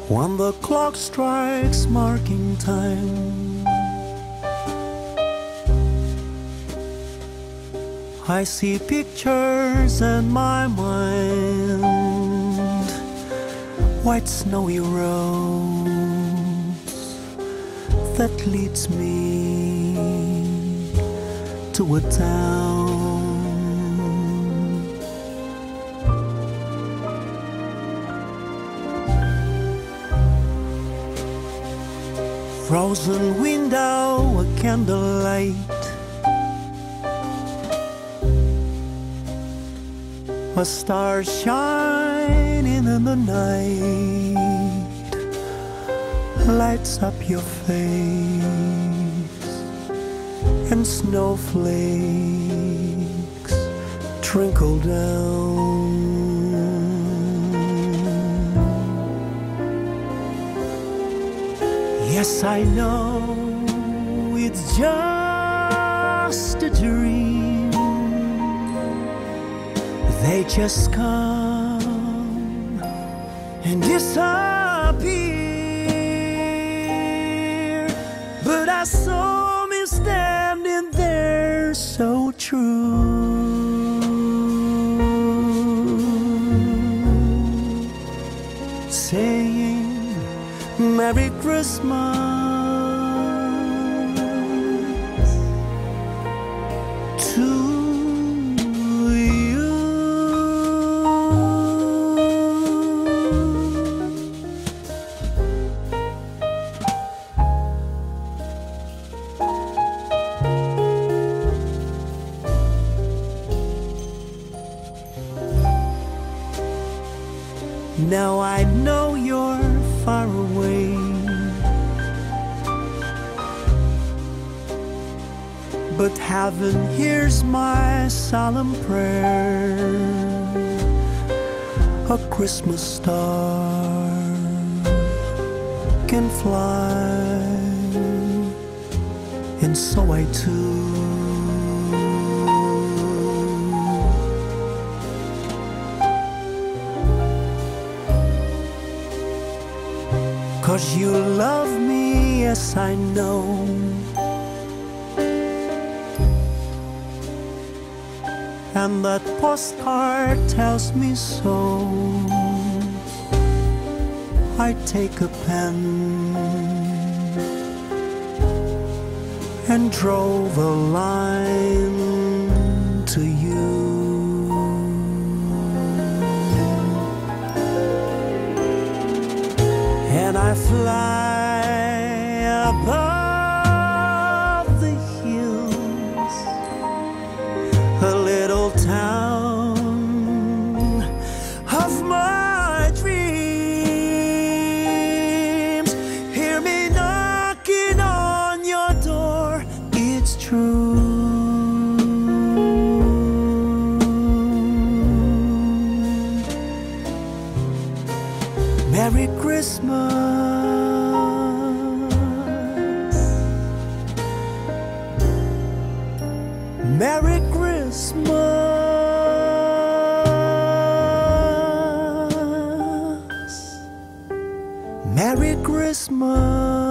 When the clock strikes marking time, I see pictures in my mind, white snowy roads that leads me to a town. Frozen window, a candlelight, a star shining in the night lights up your face, and snowflakes trickle down. Yes, I know it's just a dream. They just come and disappear, but I saw me standing there so true, saying Merry Christmas to you. Now I know you're far away, but heaven hears my solemn prayer. A Christmas star can fly, and so I too. 'Cause you love me, yes I know, and that postcard tells me so. I take a pen and drove a line to you. And I fly above the hills, a little town of my dreams. Hear me knocking on your door, it's true. Merry Christmas, Merry Christmas, Merry Christmas.